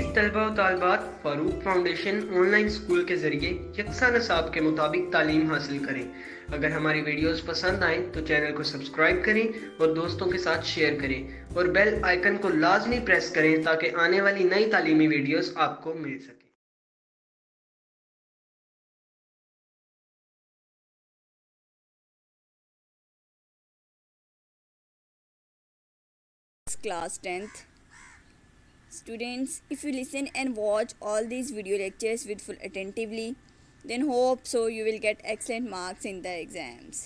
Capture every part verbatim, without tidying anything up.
तलबा व तालिबात फारूक फाउंडेशन ऑनलाइन स्कूल के ज़रिए यकसा निसाब के मुताबिक तालीम हासिल करें। अगर हमारी वीडियोस पसंद आए तो चैनल को सब्सक्राइब करें और दोस्तों के साथ शेयर करें और बेल आइकन को लाजमी प्रेस करें ताकि आने वाली नई तालीमी वीडियोस आपको मिल सके। Class tenth students, if you listen and watch all these video lectures with full attentively, then hope so you will get excellent marks in the exams.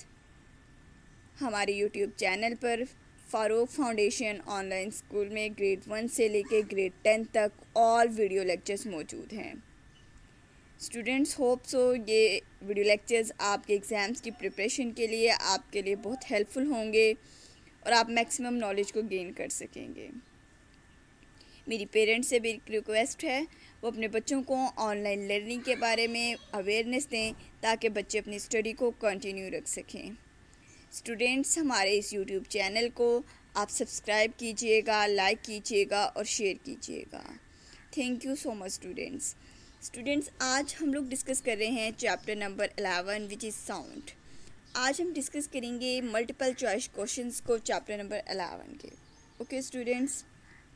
हमारे YouTube चैनल पर फारूक फाउंडेशन ऑनलाइन स्कूल में grade one से लेके grade ten तक all video lectures मौजूद हैं। Students, hope so ये video lectures आपके एग्ज़ाम्स की प्रिपरेशन के लिए आपके लिए बहुत हेल्पफुल होंगे और आप मैक्सिमम नॉलेज को गेन कर सकेंगे। मेरी पेरेंट्स से भी एक रिक्वेस्ट है, वो अपने बच्चों को ऑनलाइन लर्निंग के बारे में अवेयरनेस दें ताकि बच्चे अपनी स्टडी को कंटिन्यू रख सकें। स्टूडेंट्स, हमारे इस यूट्यूब चैनल को आप सब्सक्राइब कीजिएगा, लाइक कीजिएगा और शेयर कीजिएगा। Thank you so much students. Students, आज हम लोग डिस्कस कर रहे हैं chapter number eleven which is sound. आज हम डिस्कस करेंगे मल्टीपल चॉइस क्वेश्चंस को चैप्टर नंबर एलेवन के। ओके स्टूडेंट्स,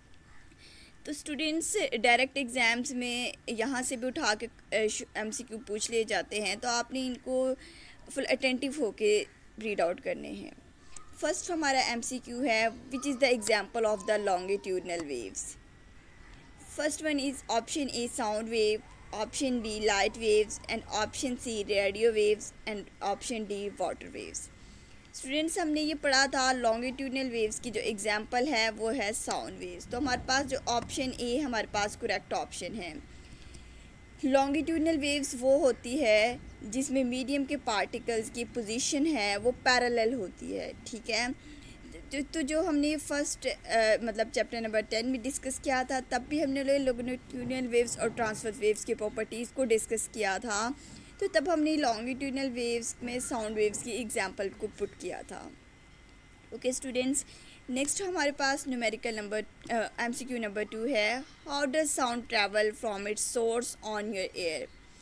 तो स्टूडेंट्स डायरेक्ट एग्ज़ाम्स में यहाँ से भी उठा के एमसीक्यू पूछ लिए जाते हैं, तो आपने इनको फुल अटेंटिव होके रीड आउट करने हैं। फर्स्ट हमारा एमसीक्यू है which is the example of the longitudinal waves. First one is option A sound wave, option B light waves and option C radio waves and option D water waves. Students, हमने ये पढ़ा था longitudinal waves की जो example है वो है sound waves. तो हमारे पास जो ऑप्शन ए हमारे पास करेक्ट ऑप्शन है। लॉन्गिट्यूडनल वेव्स वो होती है जिसमें मीडियम के पार्टिकल्स की पोजीशन है वो पैरेलल होती है, ठीक है। तो, तो जो हमने फर्स्ट मतलब चैप्टर नंबर टेन में डिस्कस किया था, तब भी हमने लॉन्गिट्यूडनल वेव्स और ट्रांसवर्स वेव्स की प्रॉपर्टीज़ को डिस्कस किया था। तो तब हमने लॉन्गिट्यूडनल वेव्स में साउंड वेव्स की एग्जांपल को पुट किया था। ओके स्टूडेंट्स, नेक्स्ट हमारे पास numerical number MCQ number two है। How does sound travel from its source on your air.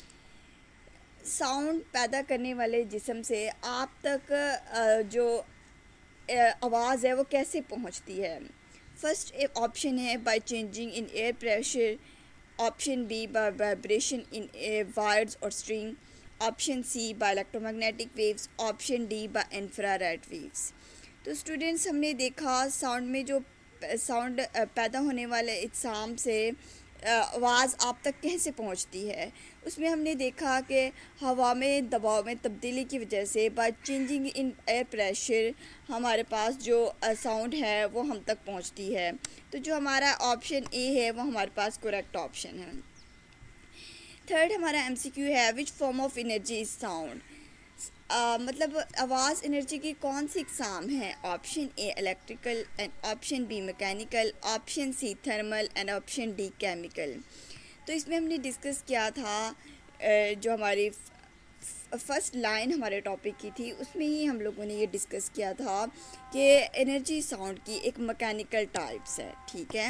Sound पैदा करने वाले जिस्म से आप तक uh, जो आवाज़ है वो कैसे पहुंचती है। फर्स्ट एक ऑप्शन है by changing in air pressure, option B by vibration in wires और string, option C by electromagnetic waves, option D by infrared waves. तो स्टूडेंट्स, हमने देखा साउंड में जो साउंड पैदा होने वाले इज्साम से आवाज़ आप तक कैसे पहुंचती है, उसमें हमने देखा कि हवा में दबाव में तब्दीली की वजह से by changing in air pressure हमारे पास जो साउंड है वो हम तक पहुंचती है। तो जो हमारा ऑप्शन ए है वो हमारे पास करेक्ट ऑप्शन है। थर्ड हमारा एमसीक्यू है which form of energy is sound. Uh, मतलब आवाज़ एनर्जी की कौन सी इकसाम है। Option A electrical and option B mechanical, option C thermal and option D chemical. तो इसमें हमने डिस्कस किया था जो हमारी फर्स्ट लाइन हमारे टॉपिक की थी, उसमें ही हम लोगों ने ये डिस्कस किया था कि एनर्जी साउंड की एक मैकेनिकल टाइप्स है, ठीक है।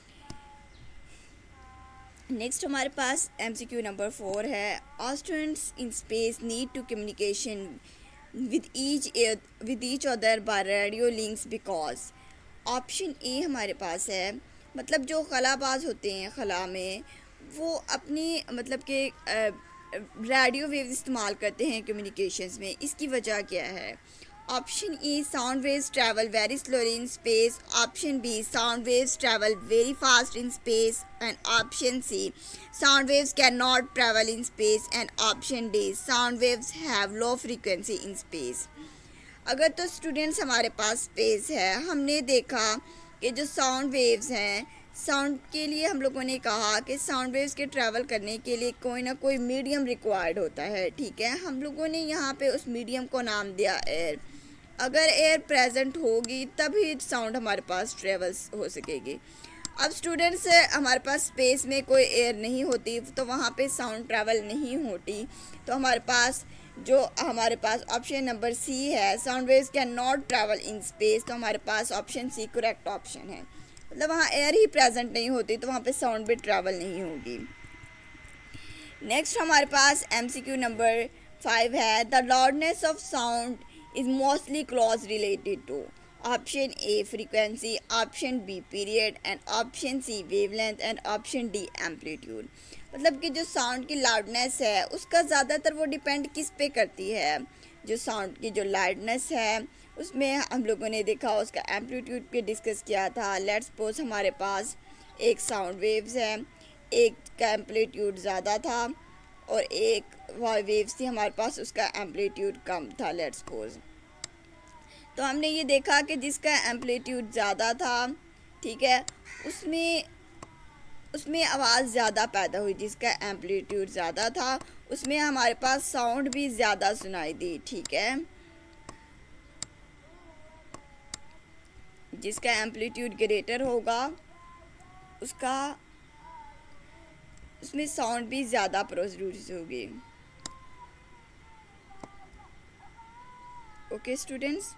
नेक्स्ट हमारे पास एमसीक्यू नंबर फोर है। Astronauts in space need to communication with each with each other by radio links because. Option A हमारे पास है, मतलब जो खलाबाज होते हैं खला में वो अपनी मतलब के रेडियो वेव इस्तेमाल करते हैं कम्युनिकेशंस में। इसकी वजह क्या है। Option E sound waves travel very slowly in space, option B sound waves travel very fast in space and option C sound waves can not travel in space and option D sound waves have low frequency in space. अगर तो students हमारे पास space है, हमने देखा कि जो sound waves हैं, sound के लिए हम लोगों ने कहा कि साउंड वेव्स के ट्रैवल करने के लिए कोई ना कोई मीडियम रिक्वायर्ड होता है, ठीक है। हम लोगों ने यहाँ पे उस मीडियम को नाम दिया एयर। अगर एयर प्रेजेंट होगी तभी साउंड हमारे पास ट्रेवल्स हो सकेगी। अब स्टूडेंट्स, हमारे पास स्पेस में कोई एयर नहीं होती तो वहाँ पे साउंड ट्रैवल नहीं होती, तो हमारे पास जो हमारे पास ऑप्शन नंबर सी है sound waves can not travel in space, तो हमारे पास ऑप्शन सी करेक्ट ऑप्शन है। मतलब वहाँ एयर ही प्रेजेंट नहीं होती तो वहाँ पे साउंड भी ट्रैवल नहीं होगी। नेक्स्ट हमारे पास एमसीक्यू नंबर फाइव है, the loudness of sound is mostly close related to option A frequency, option B period and option C wavelength and option D amplitude. मतलब कि जो साउंड की लाउडनेस है उसका ज़्यादातर वो डिपेंड किस पे करती है, जो साउंड की जो लाउडनेस है उसमें हम लोगों ने देखा उसका एम्पलीट्यूड पे डिस्कस किया था। लेट्स सपोज हमारे पास एक साउंड वेव्स है, एक का एम्पलीट्यूड ज़्यादा था और एक वेव्स थी हमारे पास उसका एम्पलीट्यूड कम था। लेट्स सपोज तो हमने ये देखा कि जिसका एम्पलीट्यूड ज़्यादा था, ठीक है, उसमें उसमें आवाज़ ज़्यादा पैदा हुई। जिसका एम्पलीट्यूड ज़्यादा था उसमें हमारे पास साउंड भी ज़्यादा सुनाई दी, ठीक है। जिसका एम्पलीट्यूड ग्रेटर होगा उसका उसमें साउंड भी ज़्यादा प्रोड्यूस होगी। ओके स्टूडेंट्स,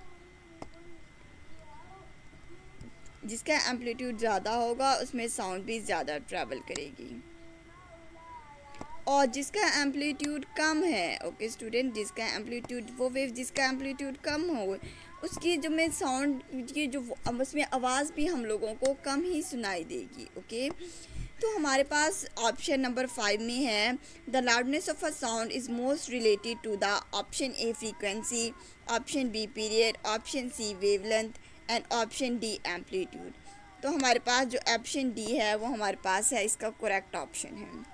जिसका एम्पलीट्यूड ज़्यादा होगा उसमें साउंड भी ज़्यादा ट्रैवल करेगी। और जिसका एम्पलीट्यूड कम है, ओके स्टूडेंट, जिसका एम्पलीट्यूड वो वेव जिसका एम्पलीट्यूड कम हो उसकी जो में साउंड की जो उसमें आवाज़ भी हम लोगों को कम ही सुनाई देगी। ओके, तो हमारे पास ऑप्शन नंबर फाइव में है, the loudness of a sound is most related to the option A frequency, option B period, option C wavelength and option D amplitude. तो हमारे पास जो ऑप्शन डी है वो हमारे पास है, इसका करेक्ट ऑप्शन है।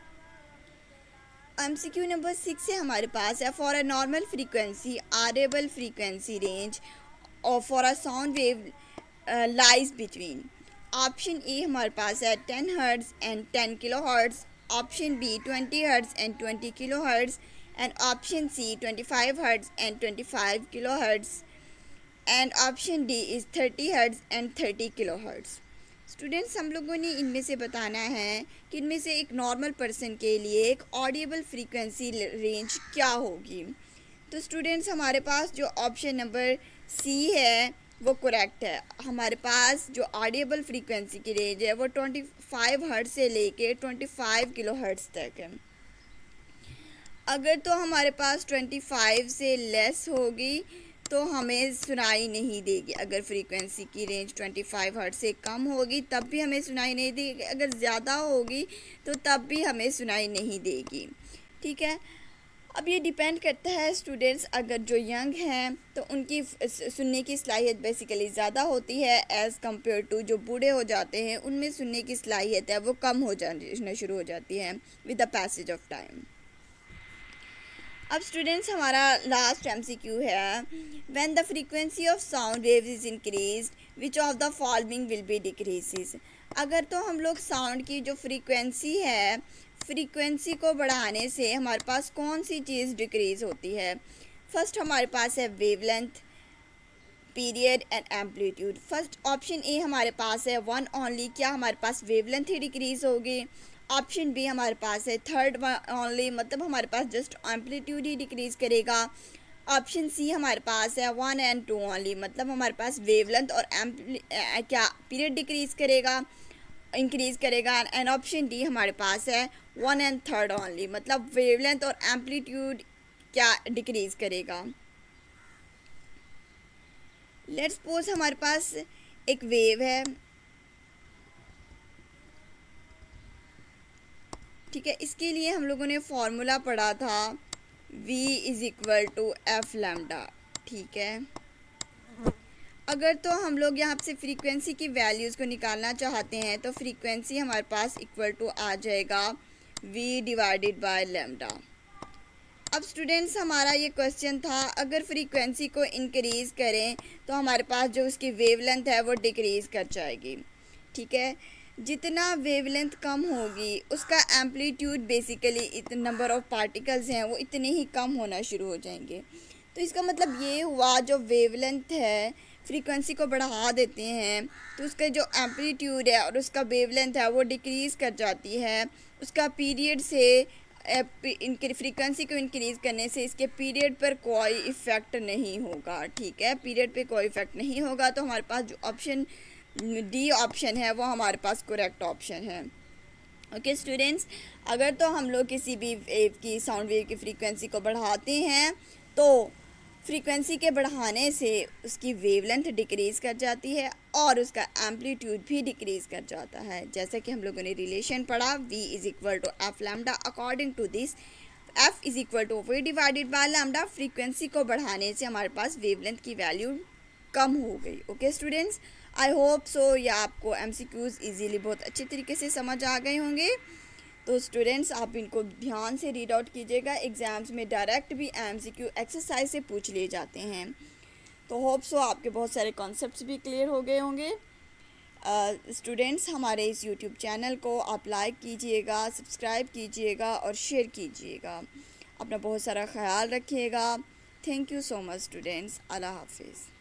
एमसीक्यू नंबर सिक्स से हमारे पास है, for a normal frequency audible frequency range और for a sound wave lies between. Option A हमारे पास है ten hertz and ten kilo hertz, option B twenty hertz and twenty kilo hertz and option C twenty five hertz and twenty five kilo hertz and option D is thirty hertz and thirty kilo hertz. Students, हम लोगों ने इनमें से बताना है कि इनमें से एक नॉर्मल पर्सन के लिए एक ऑडिबल फ्रीक्वेंसी रेंज क्या होगी। तो स्टूडेंट्स, हमारे पास जो ऑप्शन नंबर सी है वो करेक्ट है। हमारे पास जो ऑडिबल फ्रीक्वेंसी की रेंज है वो पच्चीस हर्ट्ज से लेके पच्चीस किलो हर्ट्ज तक है। अगर तो हमारे पास पच्चीस से लेस होगी तो हमें सुनाई नहीं देगी। अगर फ्रीक्वेंसी की रेंज पच्चीस हर्ट्ज से कम होगी तब भी हमें सुनाई नहीं देगी, अगर ज़्यादा होगी तो तब भी हमें सुनाई नहीं देगी, ठीक है। अब ये डिपेंड करता है स्टूडेंट्स, अगर जो यंग हैं तो उनकी सुनने की सलाहियत बेसिकली ज़्यादा होती है एज़ कम्पेयर टू जो बूढ़े हो जाते हैं, उनमें सुनने की सलाहियत है वो कम हो जाना शुरू हो जाती है with the passage of time. अब स्टूडेंट्स, हमारा लास्ट एमसीक्यू है, when the frequency of sound waves is increased which of the following will be decreases. अगर तो हम लोग साउंड की जो फ्रीक्वेंसी है, फ्रीक्वेंसी को बढ़ाने से हमारे पास कौन सी चीज़ डिक्रीज़ होती है। फर्स्ट हमारे पास है wavelength, period and amplitude. First option A हमारे पास है वन ओनली, क्या हमारे पास वेवलेंथ ही डिक्रीज़ होगी। ऑप्शन बी हमारे पास है थर्ड ओनली, मतलब हमारे पास जस्ट एम्पलीट्यूड ही डिक्रीज़ करेगा। ऑप्शन सी हमारे पास है वन एंड टू ओनली, मतलब हमारे पास वेवलेंथ और एम्पली क्या पीरियड डिक्रीज़ करेगा इंक्रीज़ करेगा। एंड ऑप्शन डी हमारे पास है वन एंड थर्ड ओनली, मतलब वेवलेंथ और एम्पलीट्यूड क्या डिक्रीज़ करेगा। लेट्स सपोज हमारे पास एक वेव है, ठीक है, इसके लिए हम लोगों ने फॉर्मूला पढ़ा था V is equal to F lambda, ठीक है। अगर तो हम लोग यहाँ से फ्रीक्वेंसी की वैल्यूज़ को निकालना चाहते हैं तो फ्रीक्वेंसी हमारे पास इक्वल टू आ जाएगा V डिवाइडेड बाय लैम्डा। अब स्टूडेंट्स, हमारा ये क्वेश्चन था, अगर फ्रीक्वेंसी को इंक्रीज़ करें तो हमारे पास जो उसकी वेवलेंथ है वो डिक्रीज़ कर जाएगी, ठीक है। जितना वेवलेंथ कम होगी उसका एम्पलीट्यूड बेसिकली इतने नंबर ऑफ़ पार्टिकल्स हैं वो इतने ही कम होना शुरू हो जाएंगे। तो इसका मतलब ये हुआ जो वेवलेंथ है फ्रीक्वेंसी को बढ़ा देते हैं तो उसका जो एम्पलीट्यूड है और उसका वेवलेंथ है वो डिक्रीज़ कर जाती है। उसका पीरियड से इनके फ्रीक्वेंसी को इंक्रीज़ करने से इसके पीरियड पर कोई इफ़ेक्ट नहीं होगा, ठीक है। पीरियड पे कोई इफ़ेक्ट नहीं होगा तो हमारे पास जो ऑप्शन डी ऑप्शन है वो हमारे पास करेक्ट ऑप्शन है। ओके स्टूडेंट्स, अगर तो हम लोग किसी भी वेव की साउंड वेव की फ्रीक्वेंसी को बढ़ाते हैं तो फ्रीक्वेंसी के बढ़ाने से उसकी वेवलेंथ डिक्रीज़ कर जाती है और उसका एम्पलीट्यूड भी डिक्रीज़ कर जाता है। जैसे कि हम लोगों ने रिलेशन पढ़ा, V is equal to F lambda. According to this F is equal to V divided by lambda. Frequency को बढ़ाने से हमारे पास वेवलेंथ की वैल्यू कम हो गई। Okay students, I hope so ये आपको एम सी क्यूज़ ईजीली बहुत अच्छे तरीके से समझ आ गए होंगे। तो स्टूडेंट्स आप इनको ध्यान से रीड आउट कीजिएगा, एग्ज़ाम्स में डायरेक्ट भी एम सी क्यू एक्सरसाइज से पूछ लिए जाते हैं। तो होप सो आपके बहुत सारे कॉन्सेप्ट्स भी क्लियर हो गए होंगे। स्टूडेंट्स uh, हमारे इस यूट्यूब चैनल को आप लाइक कीजिएगा, सब्सक्राइब कीजिएगा और शेयर कीजिएगा। अपना बहुत सारा ख्याल रखिएगा। Thank you so much students. Allah हाफिज़।